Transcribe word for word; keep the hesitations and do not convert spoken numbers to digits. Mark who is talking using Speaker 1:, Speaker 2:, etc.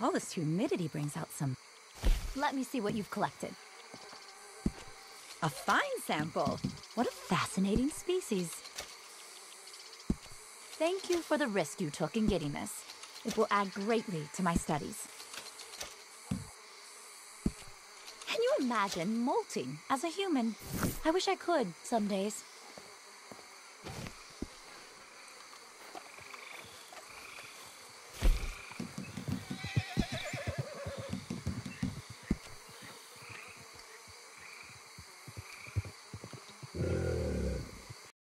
Speaker 1: All this humidity brings out some...
Speaker 2: Let me see what you've collected.
Speaker 1: A fine sample.
Speaker 2: What a fascinating species. Thank you for the risk you took in getting this. It will add greatly to my studies. Can you imagine molting as a human? I wish I could some days.